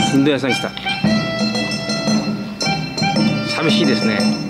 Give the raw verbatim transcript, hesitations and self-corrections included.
インド屋さん来た。寂しいですね。